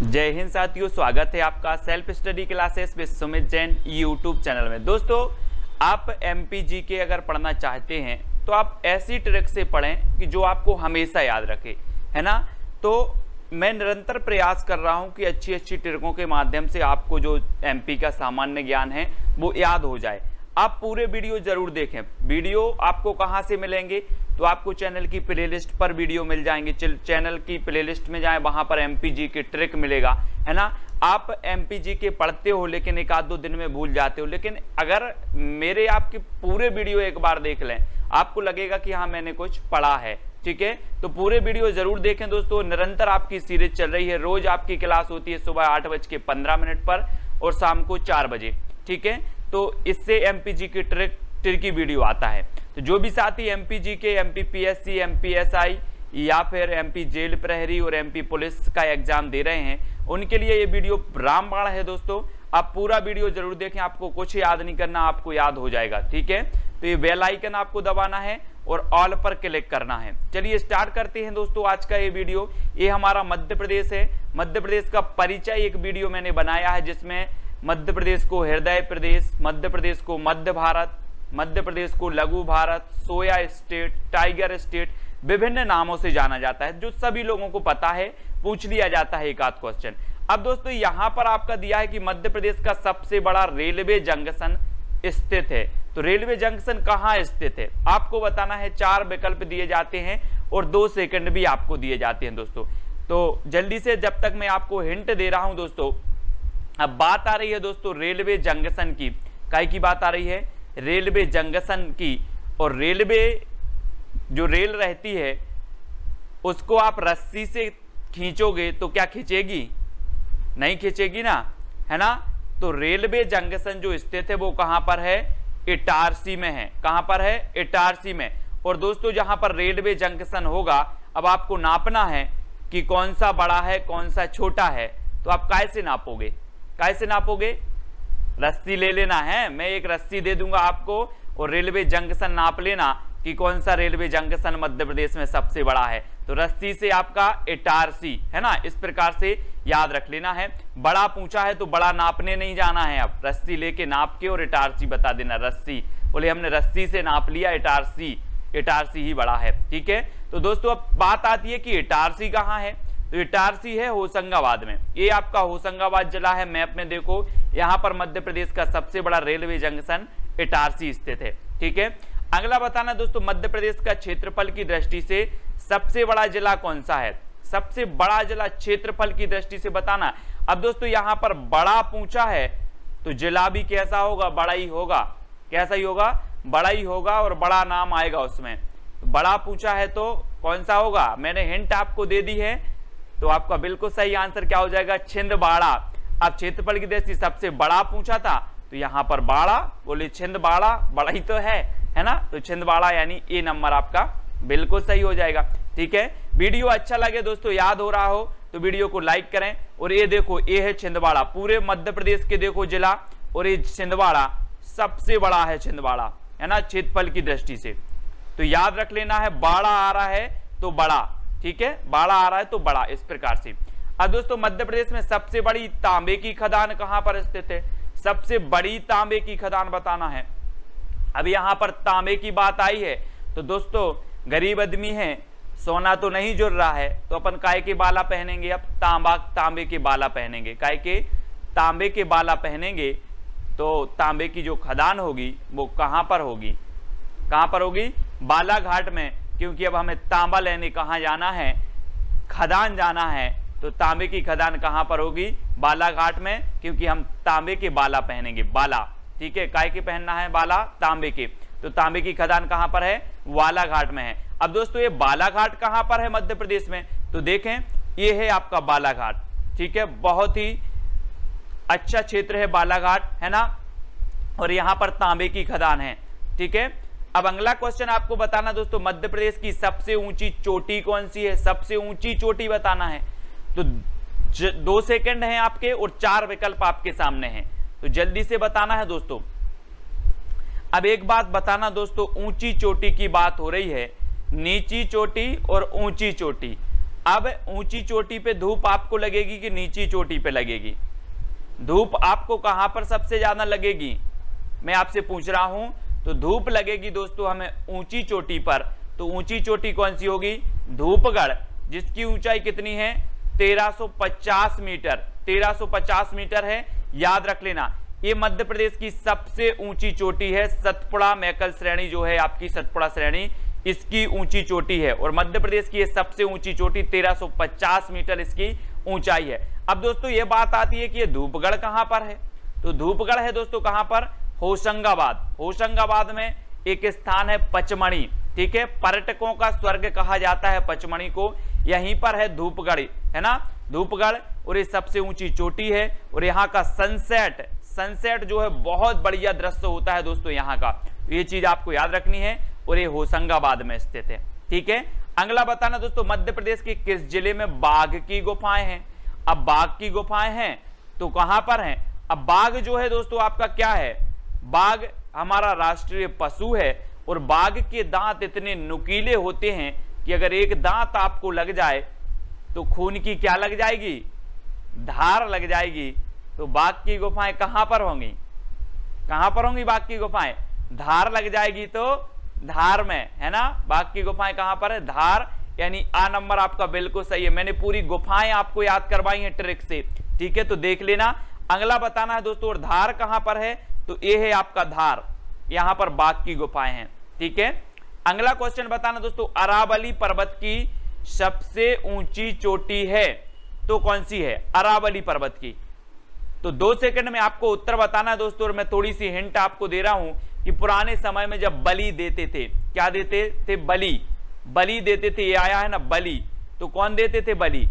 जय हिंद साथियों, स्वागत है आपका self study classes with Sumit Jain YouTube channel में। दोस्तों, आप एमपीजी के अगर पढ़ना चाहते हैं तो आप ऐसी ट्रिक से पढ़ें कि जो आपको हमेशा याद रखे, है ना। तो मैं निरंतर प्रयास कर रहा हूं कि अच्छी अच्छी ट्रिकों के माध्यम से आपको जो एमपी का सामान्य ज्ञान है वो याद हो जाए। आप पूरे वीडियो जरूर देखें। वीडियो आपको कहां से मिलेंगे तो आपको चैनल की प्लेलिस्ट पर वीडियो मिल जाएंगे। चैनल की प्लेलिस्ट में जाएं, वहां पर एमपीजी की ट्रिक मिलेगा, है ना। आप एमपीजी के पढ़ते हो लेकिन एक आध दो दिन में भूल जाते हो, लेकिन अगर मेरे आपके पूरे वीडियो एक बार देख लें आपको लगेगा कि हाँ मैंने कुछ पढ़ा है। ठीक है, तो पूरे वीडियो जरूर देखें दोस्तों। निरंतर आपकी सीरीज चल रही है। रोज आपकी क्लास होती है सुबह 8:15 पर और शाम को 4 बजे। ठीक है, तो इससे एमपीजी की ट्रिकी वीडियो आता है। तो जो भी साथी एमपीजी के एमपीपीएससी, एमपीएसआई या फिर एमपी जेल प्रहरी और एमपी पुलिस का एग्जाम दे रहे हैं उनके लिए ये वीडियो रामबाण है दोस्तों। आप पूरा वीडियो जरूर देखें, आपको कुछ याद नहीं करना, आपको याद हो जाएगा। ठीक है, तो ये बेल आइकन आपको दबाना है और ऑल पर क्लिक करना है। चलिए स्टार्ट करते हैं दोस्तों आज का ये वीडियो। ये हमारा मध्य प्रदेश है। मध्य प्रदेश का परिचय एक वीडियो मैंने बनाया है जिसमें मध्य प्रदेश को हृदय प्रदेश, मध्य प्रदेश को मध्य भारत, मध्य प्रदेश को लघु Bharat, soya state, tiger state, विभिन्न नामों से जाना जाता है जो सभी लोगों को पता है। पूछ लिया जाता है एक आध क्वेश्चन। अब दोस्तों यहां पर आपका दिया है कि मध्य प्रदेश का सबसे बड़ा रेलवे जंक्शन स्थित है। तो रेलवे जंक्शन कहां स्थित है आपको बताना है। 4 विकल्प दिए जाते हैं और 2 सेकंड भी आपको दिए जाते हैं दोस्तों। तो जल्दी से, जब तक मैं आपको हिंट दे रहा हूं दोस्तों। अब बात आ रही है दोस्तों रेलवे जंक्शन की। काय की बात आ रही है? रेलवे जंक्शन की। और रेलवे जो रेल रहती है उसको आप रस्सी से खींचोगे तो क्या खींचेगी? नहीं खींचेगी ना, है ना। तो रेलवे जंक्शन जो स्थित है वो कहां पर है? इटारसी में है। कहां पर है? इटारसी में। और दोस्तों जहां पर रेलवे जंक्शन होगा अब आपको नापना है कि कौन सा बड़ा है कौन सा छोटा है। तो आप कैसे नापोगे? कैसे नापोगे? रस्सी ले लेना है। मैं एक रस्सी दे दूंगा आपको और रेलवे जंक्शन नाप लेना कि कौन सा रेलवे जंक्शन मध्य प्रदेश में सबसे बड़ा है। तो रस्सी से आपका इटारसी, है ना। इस प्रकार से याद रख लेना है। बड़ा पूछा है तो बड़ा नापने नहीं जाना है। अब रस्सी लेके नाप के और इटारसी बता देना। रस्सी बोले हमने रस्सी से नाप लिया, इटारसी ही बड़ा है। ठीक है, तो दोस्तों अब बात आती है कि इटारसी कहाँ है। तो इटारसी है होशंगाबाद में। ये आपका होशंगाबाद जिला है। मैप में देखो, यहां पर मध्य प्रदेश का सबसे बड़ा रेलवे जंक्शन इटारसी स्थित है। ठीक है, अगला बताना दोस्तों मध्य प्रदेश का क्षेत्रफल की दृष्टि से सबसे बड़ा जिला कौन सा है? सबसे बड़ा जिला क्षेत्रफल की दृष्टि से बताना। अब दोस्तों यहां पर बड़ा पूछा है तो जिला भी कैसा होगा? बड़ा ही होगा। कैसा ही होगा? बड़ा ही होगा और बड़ा नाम आएगा उसमें। बड़ा पूछा है तो कौन सा होगा? मैंने हिंट आपको दे दी है तो आपका बिल्कुल सही आंसर क्या हो जाएगा? छिंदवाड़ा। अब क्षेत्रफल की दृष्टि सबसे बड़ा पूछा था तो यहां पर बाड़ा, बोले छिंदवाड़ा, बड़ा ही तो है ना। तो छिंदवाड़ा यानी ए नंबर आपका बिल्कुल सही हो जाएगा। ठीक है, वीडियो अच्छा लगे दोस्तों, याद हो रहा हो तो वीडियो को लाइक करें। और ये देखो, ये है छिंदवाड़ा, पूरे मध्य प्रदेश के देखो जिला, और ये छिंदवाड़ा सबसे बड़ा है। छिंदवाड़ा, है ना, क्षेत्रफल की दृष्टि से। तो याद रख लेना है, बाड़ा आ रहा है तो बड़ा। ठीक है, बाड़ा आ रहा है तो बड़ा, इस प्रकार से। अब दोस्तों मध्य प्रदेश में सबसे बड़ी तांबे की खदान कहां पर स्थित है? सबसे बड़ी तांबे की खदान बताना है। अब यहां पर तांबे की बात आई है तो दोस्तों गरीब आदमी है, सोना तो नहीं जुड़ रहा है, तो अपन काय के बाला पहनेंगे। अब तांबे के बाला पहनेंगे। काय के? तांबे के बाला पहनेंगे। तो तांबे की जो खदान होगी वो कहां पर होगी? कहां पर होगी? बालाघाट में। क्योंकि अब हमें तांबा लेने कहां जाना है? खदान जाना है। तो तांबे की खदान कहां पर होगी? बालाघाट में, क्योंकि हम तांबे के बाला पहनेंगे। बाला, ठीक है, काय के पहनना है? बाला, तांबे के। तो तांबे की खदान कहां पर है? बालाघाट में है। अब दोस्तों ये बालाघाट कहां पर है मध्य प्रदेश में? तो देखें, ये है आपका बालाघाट। ठीक है, बहुत ही अच्छा क्षेत्र है बालाघाट, है ना। और यहां पर तांबे की खदान है। ठीक है, अब अगला क्वेश्चन आपको बताना दोस्तों मध्य प्रदेश की सबसे ऊंची चोटी कौन सी है? सबसे ऊंची चोटी बताना है। तो 2 सेकंड हैं आपके और 4 विकल्प आपके सामने हैं, तो जल्दी से बताना है दोस्तों। अब एक बात बताना दोस्तों, ऊंची चोटी की बात हो रही है, नीची चोटी और ऊंची चोटी। अब ऊंची चोटी पे धूप आपको लगेगी कि नीची चोटी पे लगेगी? धूप आपको कहां पर सबसे ज्यादा लगेगी, मैं आपसे पूछ रहा हूं। तो धूप लगेगी दोस्तों हमें ऊंची चोटी पर। तो ऊंची चोटी कौन सी होगी? धूपगढ़, जिसकी ऊंचाई कितनी है? 1350 मीटर। 1350 मीटर है, याद रख लेना। ये मध्य प्रदेश की सबसे ऊंची चोटी है। सतपुड़ा मैकल श्रेणी जो है आपकी, सतपुड़ा श्रेणी, इसकी ऊंची चोटी है। और मध्य प्रदेश की ये सबसे ऊंची चोटी 1350 मीटर इसकी ऊंचाई है। अब दोस्तों ये बात आती है कि ये धूपगढ़ कहां पर है? तो धूपगढ़ है दोस्तों कहां पर? होशंगाबाद। होशंगाबाद में एक स्थान है पचमणी, ठीक है, पर्यटकों का स्वर्ग कहा जाता है पचमणी को। यहीं पर है धूपगढ़, है ना, धूपगढ़। और ये सबसे ऊंची चोटी है। और यहाँ का सनसेट जो है बहुत बढ़िया दृश्य होता है दोस्तों यहाँ का। ये चीज आपको याद रखनी है। और ये होशंगाबाद में स्थित है, ठीक है। अगला बताना दोस्तों, मध्य प्रदेश के किस जिले में बाघ की गुफाएं हैं? अब बाघ की गुफाएं हैं तो कहां पर हैं? अब बाघ जो है दोस्तों आपका क्या है? बाघ हमारा राष्ट्रीय पशु है। और बाघ के दांत इतने नुकीले होते हैं कि अगर एक दांत आपको लग जाए तो खून की क्या लग जाएगी? धार लग जाएगी। तो बाघ की गुफाएं कहां पर होंगी? कहां पर होंगी बाघ की गुफाएं? धार लग जाएगी तो धार में, है ना। बाघ की गुफाएं कहां पर है? धार, यानी आ नंबर आपका बिल्कुल सही है। मैंने पूरी गुफाएं आपको याद करवाई हैं ट्रिक से, ठीक है, तो देख लेना। अगला बताना है दोस्तों, और धार कहां पर है? तो ये है आपका धार, यहां पर बाघ की गुफाएं हैं, ठीक है। अगला क्वेश्चन बताना दोस्तों, अरावली पर्वत की सबसे ऊंची चोटी है तो कौन सी है? अरावली पर्वत की। तो 2 सेकंड में आपको उत्तर बताना है दोस्तों। और मैं थोड़ी सी हिंट आपको दे रहा हूं कि पुराने समय में जब बलि देते थे, क्या देते थे? बलि देते थे। ये आया है ना बलि, तो कौन देते थे बलि?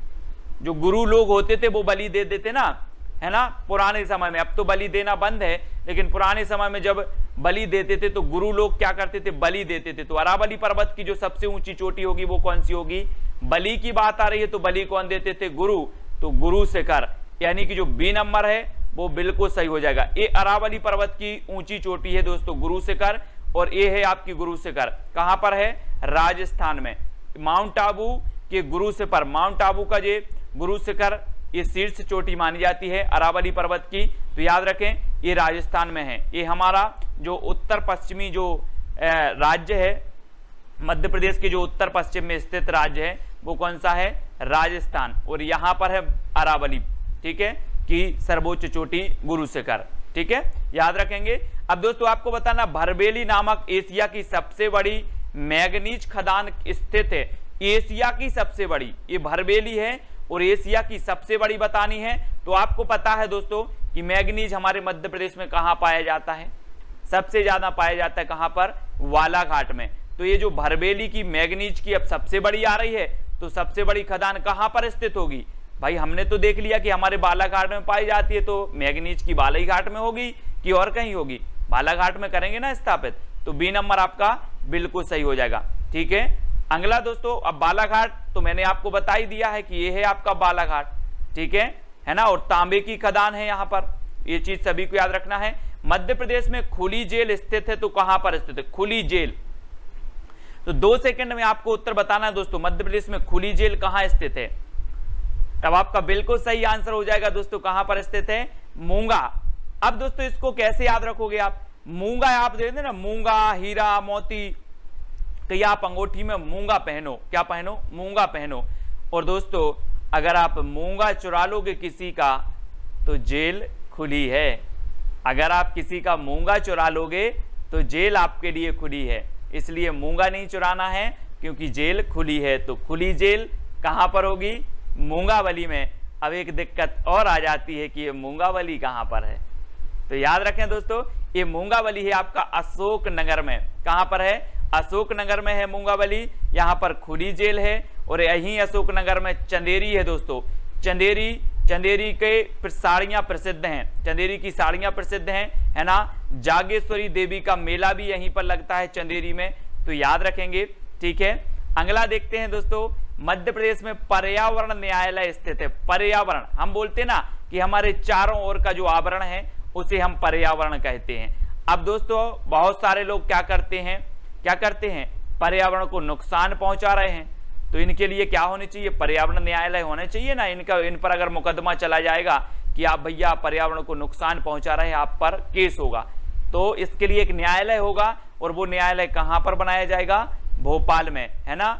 जो गुरु लोग होते थे वो बलि दे देते ना, है ना, पुराने समय में। अब तो बलि देना बंद है, लेकिन पुराने समय में जब बलि देते थे तो गुरु लोग क्या करते थे? बलि देते थे। तो अरावली पर्वत की जो सबसे ऊंची चोटी होगी वो कौन सी होगी? बलि की बात आ रही है तो बलि कौन देते थे? गुरु। तो गुरु शिखर, यानी कि जो बी नंबर है वो बिल्कुल सही हो जाएगा। ये अरावली पर्वत की ऊंची चोटी है दोस्तों, गुरु शिखर। और ये है आपकी गुरु शिखर, कहां पर है? राजस्थान में। माउंट आबू के गुरु शिखर, माउंट आबू का ये गुरु शिखर, ये शीर्ष चोटी मानी जाती है अरावली पर्वत की। तो याद रखें ये राजस्थान में है। ये हमारा जो उत्तर पश्चिमी जो राज्य है, मध्य प्रदेश के जो उत्तर पश्चिम में स्थित राज्य है वो कौन सा है? राजस्थान। और यहां पर है अरावली, ठीक है, कि सर्वोच्च चोटी गुरु शिखर, ठीक है, याद रखेंगे। अब दोस्तों आपको बताना, भरबेली नामक एशिया की सबसे बड़ी मैग्नीज खदान स्थित है। एशिया की सबसे बड़ी, ये भरबेली है और एशिया की सबसे बड़ी बतानी है। तो आपको पता है दोस्तों कि मैग्नीज हमारे मध्य प्रदेश में कहां पाया जाता है? सबसे ज्यादा पाया जाता है कहां पर? वालाघाट में। तो ये जो भरबेली की मैग्नीज की अब सबसे बड़ी आ रही है, तो सबसे बड़ी खदान कहां पर स्थित होगी? भाई हमने तो देख लिया कि हमारे बालाघाट में पाई जाती है, तो मैग्नीज की बालाघाट में होगी कि और कहीं होगी? बालाघाट में करेंगे ना स्थापित, तो बी नंबर आपका बिल्कुल सही हो जाएगा, ठीक है। अगला दोस्तों, अब बालाघाट तो मैंने आपको बता ही दिया है कि ये है आपका बालाघाट, ठीक है ना। और तांबे की खदान है यहाँ पर, ये चीज सभी को याद रखना है। मध्य प्रदेश में खुली जेल स्थित है तो कहां पर स्थित है? खुली जेल। तो 2 सेकंड में आपको उत्तर बताना है दोस्तों, मध्य प्रदेश में खुली जेल कहां स्थित है? तब आपका बिल्कुल सही आंसर हो जाएगा दोस्तों, कहां पर स्थित है? मूंगा। अब दोस्तों इसको कैसे याद रखोगे आप? मूंगा आप देखते ना, मूंगा, हीरा, मोती, कि आप अंगूठी में मूंगा पहनो। क्या पहनो? मूंगा पहनो। और दोस्तों अगर आप मूंगा चुरा लोगे किसी का तो जेल खुली है। अगर आप किसी का मूंगा चुरा लोगे तो जेल आपके लिए खुली है। इसलिए मूंगा नहीं चुराना है क्योंकि जेल खुली है। तो खुली जेल कहां पर होगी? मूंगावली में। अब एक दिक्कत और आ जाती है कि ये मूंगावली कहां पर है? तो याद रखें दोस्तों, ये मूंगावली है आपका अशोक नगर में। कहां पर है? अशोक नगर में है मूंगावली। यहां पर खुली जेल है। और यहीं अशोक नगर में चंदेरी है दोस्तों। चंदेरी के साड़ियां प्रसिद्ध हैं, चंदेरी की साड़ियां प्रसिद्ध हैं, है ना। जागेश्वरी देवी का मेला भी यहीं पर लगता है चंदेरी में, तो याद रखेंगे, ठीक है। अगला देखते हैं दोस्तों, मध्य प्रदेश में पर्यावरण न्यायालय स्थित है। पर्यावरण हम बोलते हैं ना कि हमारे चारों ओर का जो आवरण है उसे हम पर्यावरण कहते हैं। अब दोस्तों बहुत सारे लोग क्या करते हैं, पर्यावरण को नुकसान पहुंचा रहे हैं। तो इनके लिए क्या होने चाहिए, पर्यावरण न्यायालय होने चाहिए ना। इन पर अगर मुकदमा चला जाएगा कि आप भैया पर्यावरण को नुकसान पहुंचा रहे हैं, आप पर केस होगा, तो इसके लिए एक न्यायालय होगा। और वो न्यायालय कहां पर बनाया जाएगा, भोपाल में, है ना।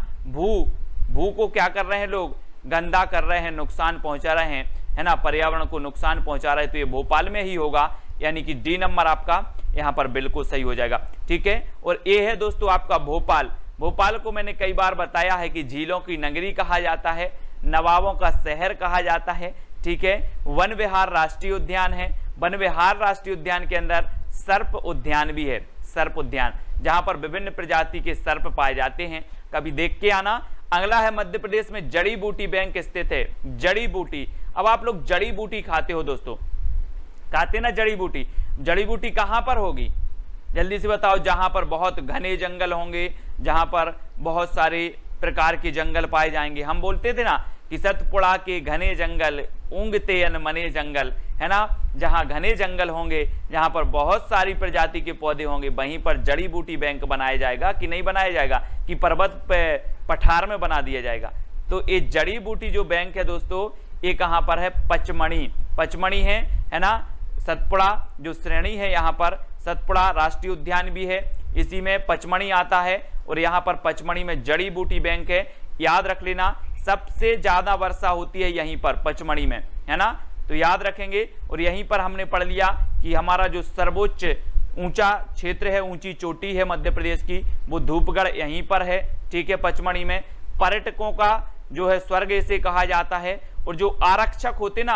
भू को क्या कर रहे हैं लोग, गंदा कर रहे हैं, नुकसान पहुंचा रहे हैं, है ना, पर्यावरण को नुकसान पहुंचा रहे हैं, तो ये भोपाल में ही होगा, यानी कि डी नंबर आपका यहां पर बिल्कुल सही हो जाएगा। ठीक है, और ए है दोस्तों आपका भोपाल। भोपाल को मैंने कई बार बताया है कि झीलों की नगरी कहा जाता है, नवाबों का शहर कहा जाता है। ठीक है, वन विहार राष्ट्रीय उद्यान है। वन विहार राष्ट्रीय उद्यान के अंदर सर्प उद्यान भी है, सर्प उद्यान, जहां पर विभिन्न प्रजाति के सर्प पाए जाते हैं, कभी देख के आना। अगला है मध्य प्रदेश में जड़ी बूटी बैंक स्थित है, जड़ी बूटी। अब आप लोग जड़ी बूटी खाते हो दोस्तों, खाते ना जड़ी बूटी, जड़ी बूटी कहां पर होगी, जल्दी से बताओ। जहां पर बहुत घने जंगल होंगे, जहां पर बहुत सारे प्रकार के जंगल पाए जाएंगे। हम बोलते थे ना कि सतपुड़ा के घने जंगल, ऊँगते अनमने जंगल, है ना। जहां घने जंगल होंगे, जहां पर बहुत सारी प्रजाति के पौधे होंगे, वहीं पर जड़ी बूटी बैंक बनाया जाएगा कि नहीं बनाया जाएगा, कि पर्वत पठार में बना दिया जाएगा। तो ये जड़ी बूटी जो बैंक है दोस्तों, ये कहां पर है, पचमणी, पचमणी है ना। सतपुड़ा जो श्रेणी है, यहाँ पर सतपुड़ा राष्ट्रीय उद्यान भी है, इसी में पचमणी आता है, और यहाँ पर पचमणी में जड़ी बूटी बैंक है। याद रख लेना, सबसे ज्यादा वर्षा होती है यहीं पर पचमणी में, है ना, तो याद रखेंगे। और यहीं पर हमने पढ़ लिया कि हमारा जो सर्वोच्च ऊंचा क्षेत्र है, ऊंची चोटी है मध्य प्रदेश की, वो धूपगढ़ यहीं पर है। ठीक है, पचमणी में पर्यटकों का जो है स्वर्ग इसे कहा जाता है। और जो आरक्षक होते ना,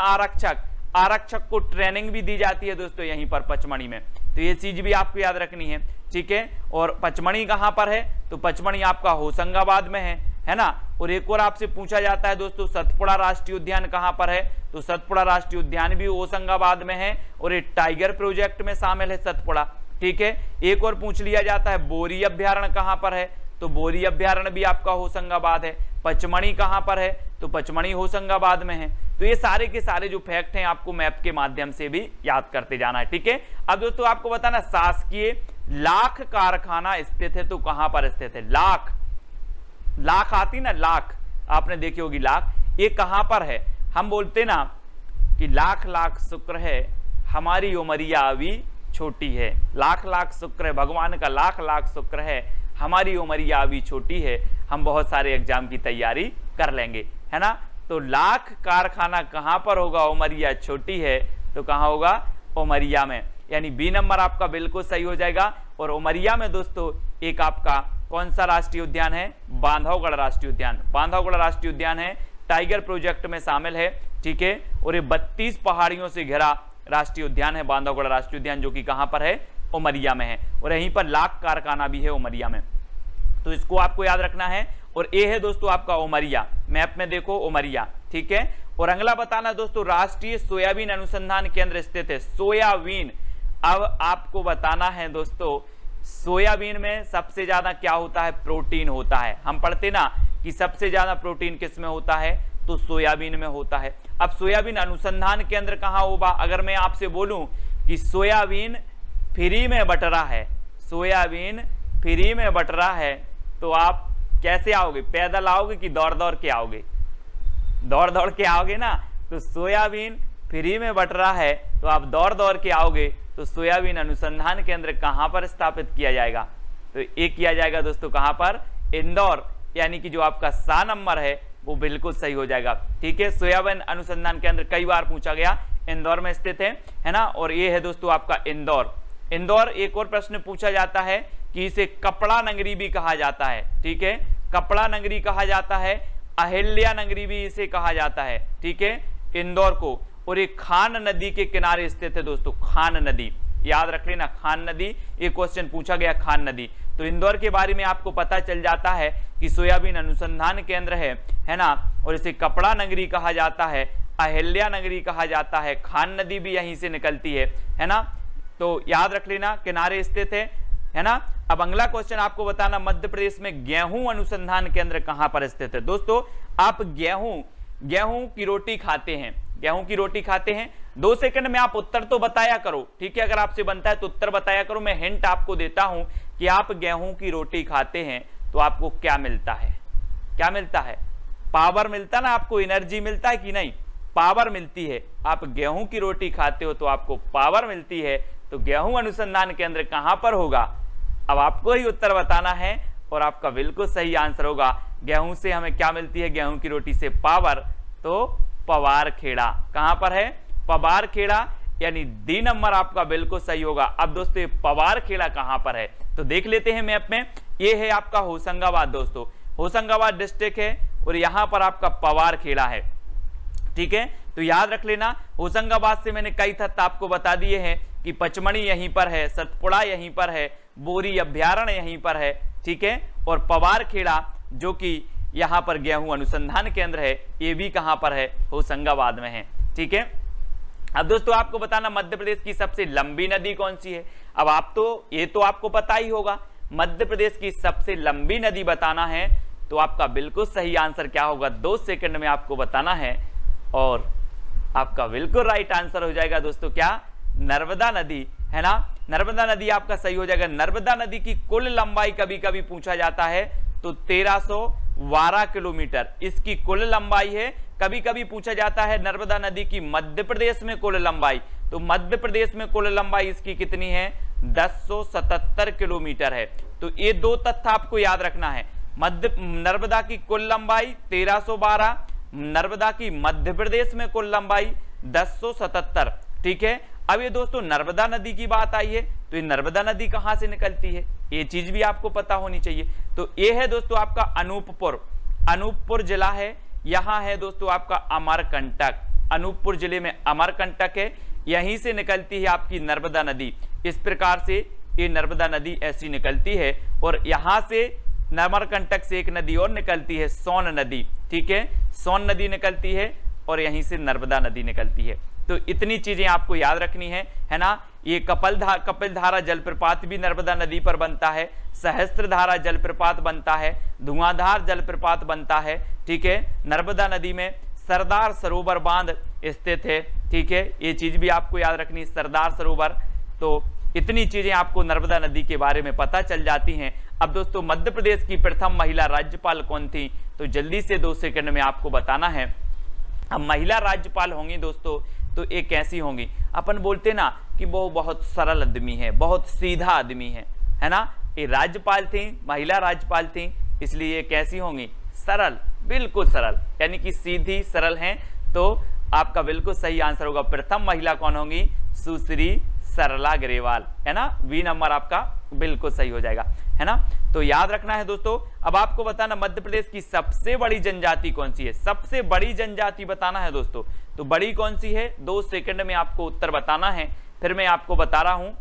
आरक्षक को ट्रेनिंग भी दी जाती है दोस्तों यहीं पर पचमणी में, तो ये चीज भी आपको याद रखनी है। ठीक है, और पचमणी कहां पर है, तो पचमणी आपका होशंगाबाद में है ना। और एक और आपसे पूछा जाता है दोस्तों, सतपुड़ा राष्ट्रीय उद्यान कहां पर है, तो सतपुड़ा राष्ट्रीय उद्यान भी होशंगाबाद में है, और ये टाइगर प्रोजेक्ट में शामिल है सतपुड़ा। ठीक है, एक और पूछ लिया जाता है बोरी अभ्यारण्य कहां पर है, तो बोरी अभ्यारण्य भी आपका होशंगाबाद है। पचमणी कहां पर है, तो पचमणी होशंगाबाद में है। तो ये सारे के सारे जो फैक्ट हैं आपको मैप के माध्यम से भी याद करते जाना है। ठीक है, अब दोस्तों आपको बताना, शासकीय लाख कारखाना स्थित है, तो कहां पर स्थित है, लाख, लाख आती ना, लाख आपने देखी होगी, लाख, ये कहां पर है। हम बोलते ना कि लाख लाख शुक्र है हमारी उमरिया अभी छोटी है, लाख लाख शुक्र है, भगवान का लाख लाख शुक्र है हमारी उमरिया अभी छोटी है, हम बहुत सारे एग्जाम की तैयारी कर लेंगे, है ना। तो लाख कारखाना कहां पर होगा, उमरिया छोटी है, तो कहां होगा, उमरिया में, यानी बी नंबर आपका बिल्कुल सही हो जाएगा। और उमरिया में दोस्तों एक आपका कौन सा राष्ट्रीय उद्यान है, बांधवगढ़ राष्ट्रीय उद्यान, बांधवगढ़ राष्ट्रीय उद्यान है, टाइगर प्रोजेक्ट में शामिल है। ठीक है, और ये 32 पहाड़ियों से घिरा राष्ट्रीय उद्यान है बांधवगढ़ राष्ट्रीय उद्यान, जो कि कहां पर है, उमरिया में है। और यहीं पर लाख कारखाना भी है उमरिया में, तो इसको आपको याद रखना है। और ये है दोस्तों आपका उमरिया, मैप में देखो उमरिया। ठीक है, और अगला बताना दोस्तों, राष्ट्रीय सोयाबीन अनुसंधान केंद्र स्थित है, सोयाबीन। अब आपको बताना है दोस्तों, सोयाबीन में सबसे ज्यादा क्या होता है, प्रोटीन होता है। हम पढ़ते ना कि सबसे ज्यादा प्रोटीन किस में होता है, तो सोयाबीन में होता है। अब सोयाबीन अनुसंधान केंद्र कहां होगा, अगर मैं आपसे बोलूं कि सोयाबीन फ्री में बट रहा है, सोयाबीन फ्री में बट रहा है, तो आप कैसे आओगे, पैदल आओगे कि दौड़ दौड़ के आओगे, दौड़ दौड़ के आओगे ना। तो सोयाबीन फ्री में बट रहा है, तो आप दौड़ दौड़ के आओगे। तो सोयाबीन अनुसंधान केंद्र कहां पर स्थापित किया जाएगा, तो एक किया जाएगा दोस्तों कहां पर, इंदौर, यानी कि जो आपका सा नंबर है वो बिल्कुल सही हो जाएगा। ठीक है, सोयाबीन अनुसंधान केंद्र कई बार पूछा गया, इंदौर में स्थित है ना। और ये है दोस्तों आपका इंदौर। इंदौर, एक और प्रश्न पूछा जाता है कि इसे कपड़ा नगरी भी कहा जाता है। ठीक है, कपड़ा नगरी कहा जाता है, अहिल्या नगरी भी इसे कहा जाता है। ठीक है, इंदौर को। और ये खान नदी के किनारे स्थित है दोस्तों, खान नदी, याद रख लेना, खान नदी, एक क्वेश्चन पूछा गया, खान नदी। तो इंदौर के बारे में आपको पता चल जाता है कि सोयाबीन अनुसंधान केंद्र है ना, और इसे कपड़ा नगरी कहा जाता है, अहिल्या नगरी कहा जाता है, खान नदी भी यहीं से निकलती है ना। तो याद रख लेना, किनारे स्थित है ना। अब अगला क्वेश्चन आपको बताना, मध्य प्रदेश में गेहूं अनुसंधान केंद्र कहां पर स्थित है। दोस्तों आप गेहूं की रोटी खाते हैं, गेहूं की रोटी खाते हैं, 2 सेकंड में आप उत्तर तो बताया करो। ठीक है, अगर आपसे बनता है तो उत्तर बताया करो। मैं हिंट आपको देता हूं कि आप गेहूं की रोटी खाते हैं तो आपको क्या मिलता है, क्या मिलता है? पावर मिलता ना, आपको एनर्जी मिलता है कि नहीं? पावर मिलती है। आप गेहूं की रोटी खाते हो तो आपको पावर मिलती है, तो गेहूं अनुसंधान केंद्र कहां पर होगा? अब आपको ही उत्तर बताना है और आपका बिल्कुल सही आंसर होगा गेहूं से हमें क्या मिलती है? गेहूं की रोटी से पावर, तो पवारखेड़ा। कहां पर है? पवारखेड़ा, यानी डी नंबर आपका बिल्कुल सही होगा। अब दोस्तों पवारखेड़ा कहां पर है तो देख लेते हैं मैप में। ये है आपका होशंगाबाद दोस्तों, होशंगाबाद डिस्ट्रिक्ट है और यहां पर आपका पवारखेड़ा है। ठीक है, तो याद रख लेना। होशंगाबाद से मैंने कई तथ्य आपको बता दिए हैं कि पचमढ़ी यहीं पर है, सतपुड़ा यहीं पर है, बोरी अभ्यारण्य यहीं पर है। ठीक है, और पवारखेड़ा जो कि यहां पर गेहूं अनुसंधान केंद्र है, ये भी कहां पर है? होशंगाबाद में है। ठीक है, अब दोस्तों आपको बताना मध्य प्रदेश की सबसे लंबी नदी कौन सी है। अब आप तो ये तो आपको पता ही होगा, मध्य प्रदेश की सबसे लंबी नदी बताना है तो आपका बिल्कुल सही आंसर क्या होगा? 2 सेकंड में आपको बताना है और आपका बिल्कुल राइट आंसर हो जाएगा दोस्तों क्या? नर्मदा नदी, है ना? नर्मदा नदी आपका सही हो जाएगा। नर्मदा नदी की कुल लंबाई कभी कभी पूछा जाता है तो 1312 किलोमीटर इसकी कुल लंबाई है। कभी कभी पूछा जाता है नर्मदा नदी की मध्य प्रदेश में कुल लंबाई, तो मध्य प्रदेश में कुल लंबाई इसकी कितनी है? 1077 किलोमीटर है। तो ये 2 तथ्य आपको याद रखना है। नर्मदा की कुल लंबाई 1312, नर्मदा की मध्य प्रदेश में कुल लंबाई 1077। ठीक है, अब ये दोस्तों नर्मदा नदी की बात आई है तो ये नर्मदा नदी कहां से निकलती है, ये चीज भी आपको पता होनी चाहिए। तो ये है दोस्तों आपका अनूपपुर, अनूपपुर जिला है। यहां है दोस्तों आपका अमरकंटक, अनूपपुर जिले में अमरकंटक है, यहीं से निकलती है आपकी नर्मदा नदी। इस प्रकार से ये नर्मदा नदी ऐसी निकलती है और यहां से अमरकंटक से एक नदी और निकलती है, सोन नदी। ठीक है, सोन नदी निकलती है और यहीं से नर्मदा नदी निकलती है। तो इतनी चीजें आपको याद रखनी है ना? ये कपिलधारा जलप्रपात भी नर्मदा नदी पर बनता है, सहस्त्रधारा जलप्रपात बनता है, धुआंधार जलप्रपात बनता है। ठीक है, नर्मदा नदी में सरदार सरोवर बांध स्थित है। ठीक है, ये चीज भी आपको याद रखनी, सरदार सरोवर। तो इतनी चीजें आपको नर्मदा नदी के बारे में पता चल जाती हैं। अब दोस्तों मध्य प्रदेश की प्रथम महिला राज्यपाल कौन थी तो जल्दी से 2 सेकंड में आपको बताना है। अब महिला राज्यपाल होंगी दोस्तों तो ये कैसी होंगी? अपन बोलते ना कि वो बहुत सरल आदमी है, बहुत सीधा आदमी है ना? ये राज्यपाल थी, महिला राज्यपाल थी, इसलिए ये कैसी होंगी? सरल, बिल्कुल सरल, यानी कि सीधी सरल हैं। तो आपका बिल्कुल सही आंसर होगा प्रथम महिला कौन होंगी? सुश्री सरला ग्रेवाल, है ना? बी नंबर आपका बिल्कुल सही हो जाएगा, है ना? तो याद रखना है दोस्तों। अब आपको बताना मध्य प्रदेश की सबसे बड़ी जनजाति कौन सी है, सबसे बड़ी जनजाति बताना है दोस्तों। तो बड़ी कौन सी है? 2 सेकंड में आपको उत्तर बताना है, फिर मैं आपको बता रहा हूं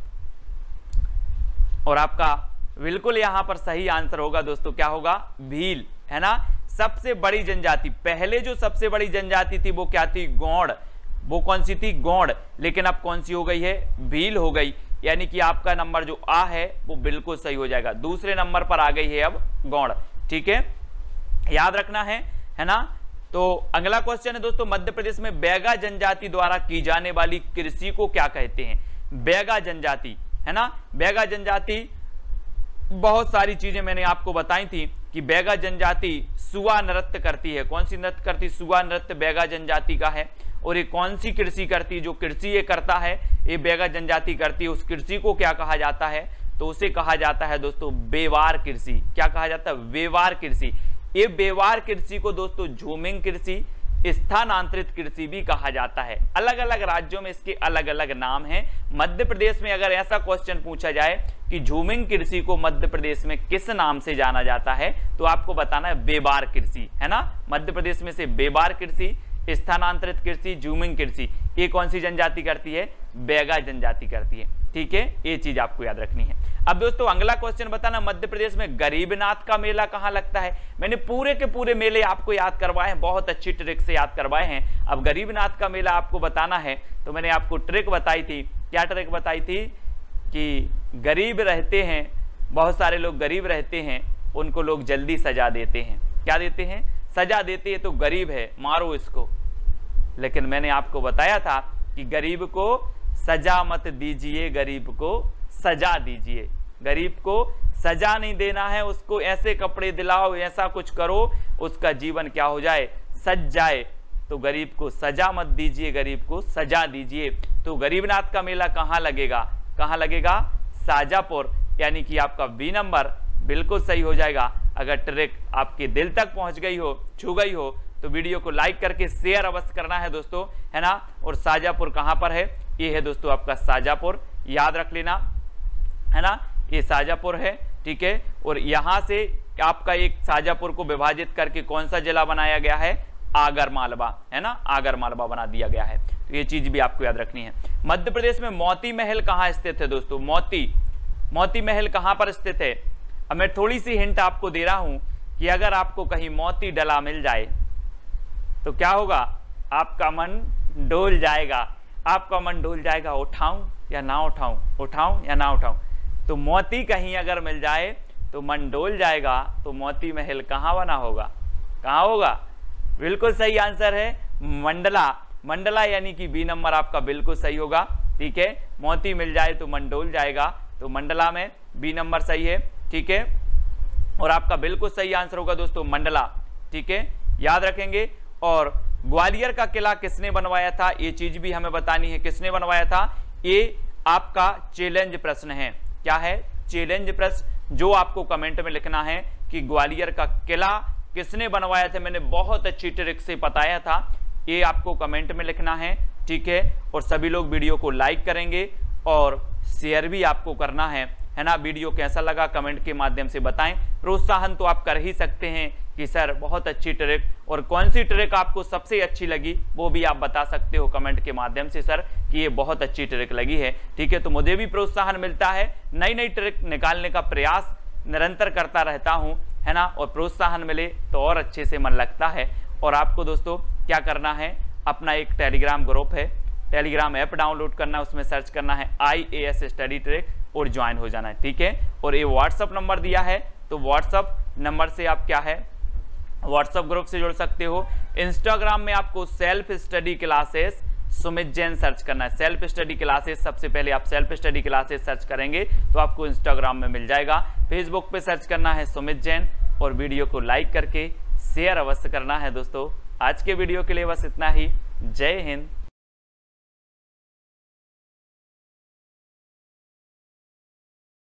और आपका बिल्कुल यहां पर सही आंसर होगा दोस्तों क्या होगा? भील, है ना? सबसे बड़ी जनजाति, पहले जो सबसे बड़ी जनजाति थी वो क्या थी? गौड़। वो कौन सी थी? गौड़। लेकिन अब कौन सी हो गई है? भील हो गई। यानी कि आपका नंबर जो आ है वो बिल्कुल सही हो जाएगा, दूसरे नंबर पर आ गई है अब गौड़। ठीक है, याद रखना है ना? तो अगला क्वेश्चन है दोस्तों, मध्य प्रदेश में बैगा जनजाति द्वारा की जाने वाली कृषि को क्या कहते हैं? बैगा जनजाति, है ना? बैगा जनजाति बहुत सारी चीजें मैंने आपको बताई थी कि बैगा जनजाति सुआ नृत्य करती है। कौन सी नृत्य करती? सुआ नृत्य बैगा जनजाति का है। और ये कौन सी कृषि करती है? जो कृषि ये करता है ये बैगा जनजाति करती है, उस कृषि को क्या कहा जाता है? तो उसे कहा जाता है दोस्तों बेवार कृषि। क्या कहा जाता है? बेवार कृषि। ये बेवार कृषि को दोस्तों झूमिंग कृषि, स्थानांतरित कृषि भी कहा जाता है। अलग अलग राज्यों में इसके अलग अलग नाम हैं। मध्य प्रदेश में अगर ऐसा क्वेश्चन पूछा जाए कि झूमिंग कृषि को मध्य प्रदेश में किस नाम से जाना जाता है तो आपको बताना है बेवार कृषि, है ना? मध्य प्रदेश में से बेवार कृषि, स्थानांतरित कृषि, झूमिंग कृषि, ये कौन सी जनजाति करती है? बैगा जनजाति करती है। ठीक है, ये चीज आपको याद रखनी है। अब दोस्तों अगला क्वेश्चन बताना, मध्य प्रदेश में गरीबनाथ का मेला कहां लगता है? मैंने पूरे के पूरे मेले आपको याद करवाए हैं, बहुत अच्छी ट्रिक से याद करवाए हैं। अब गरीबनाथ का मेला आपको बताना है तो मैंने आपको ट्रिक बताई थी। क्या ट्रिक बताई थी? कि गरीब रहते हैं, बहुत सारे लोग गरीब रहते हैं, उनको लोग जल्दी सजा देते हैं। क्या देते हैं? सजा देते हैं। तो गरीब है, मारो इसको। लेकिन मैंने आपको बताया था कि गरीब को सजा मत दीजिए, गरीब को सजा दीजिए। गरीब को सजा नहीं देना है उसको, ऐसे कपड़े दिलाओ, ऐसा कुछ करो उसका जीवन क्या हो जाए, सज जाए। तो गरीब को सजा मत दीजिए, गरीब को सजा दीजिए। तो गरीबनाथ का मेला कहाँ लगेगा, कहाँ लगेगा, शाजापुर, यानी कि आपका बी नंबर बिल्कुल सही हो जाएगा। अगर ट्रिक आपके दिल तक पहुंच गई हो, छू गई हो, तो वीडियो को लाइक करके शेयर अवश्य करना है दोस्तों, है ना। और शाजापुर कहां पर है, ये है दोस्तों आपका शाजापुर, याद रख लेना, है ना, ये शाजापुर है, ठीक है। और यहां से आपका एक शाजापुर को विभाजित करके कौन सा जिला बनाया गया है, आगर मालवा, है ना, आगर मालवा बना दिया गया है। तो ये चीज भी आपको याद रखनी है। मध्य प्रदेश में मोती महल कहां स्थित है दोस्तों, मोती महल कहां पर स्थित है। अब मैं थोड़ी सी हिंट आपको दे रहा हूं कि अगर आपको कहीं मोती डला मिल जाए तो क्या होगा, आपका मन डोल जाएगा, आपका मन डोल जाएगा, उठाऊं या ना उठाऊं, उठाऊं या ना उठाऊं। तो मोती कहीं अगर मिल जाए तो मन डोल जाएगा। तो मोती महल कहां बना होगा, कहां होगा, बिल्कुल सही आंसर है मंडला, मंडला यानी कि बी नंबर आपका बिल्कुल सही होगा, ठीक है। मोती मिल जाए तो मन डोल जाएगा, तो मंडला में बी नंबर सही है, ठीक है। और आपका बिल्कुल सही आंसर होगा दोस्तों मंडला, ठीक है, याद रखेंगे। और ग्वालियर का किला किसने बनवाया था, ये चीज भी हमें बतानी है, किसने बनवाया था। ये आपका चैलेंज प्रश्न है, क्या है, चैलेंज प्रश्न, जो आपको कमेंट में लिखना है कि ग्वालियर का किला किसने बनवाया था। मैंने बहुत अच्छी ट्रिक से बताया था, ये आपको कमेंट में लिखना है, ठीक है। और सभी लोग वीडियो को लाइक करेंगे और शेयर भी आपको करना है ना। वीडियो कैसा लगा कमेंट के माध्यम से बताएं। प्रोत्साहन तो आप कर ही सकते हैं कि सर बहुत अच्छी ट्रिक, और कौन सी ट्रिक आपको सबसे अच्छी लगी वो भी आप बता सकते हो कमेंट के माध्यम से, सर कि ये बहुत अच्छी ट्रिक लगी है, ठीक है। तो मुझे भी प्रोत्साहन मिलता है, नई नई ट्रिक निकालने का प्रयास निरंतर करता रहता हूं, है ना। और प्रोत्साहन मिले तो और अच्छे से मन लगता है। और आपको दोस्तों क्या करना है, अपना एक टेलीग्राम ग्रुप है, टेलीग्राम ऐप डाउनलोड करना है, उसमें सर्च करना है IAS स्टडी ट्रिक और ज्वाइन हो जाना है, ठीक है। और ये व्हाट्सअप नंबर दिया है, तो व्हाट्सअप नंबर से आप क्या है, व्हाट्सअप ग्रुप से जुड़ सकते हो। इंस्टाग्राम में आपको self study classes Sumit Jain search करना है, सेल्फ स्टडी क्लासेस, सबसे पहले आप सेल्फ स्टडी क्लासेस सर्च करेंगे तो आपको इंस्टाग्राम में मिल जाएगा। फेसबुक पे सर्च करना है सुमित जैन, और वीडियो को लाइक करके शेयर अवश्य करना है दोस्तों। आज के वीडियो के लिए बस इतना ही, जय हिंद,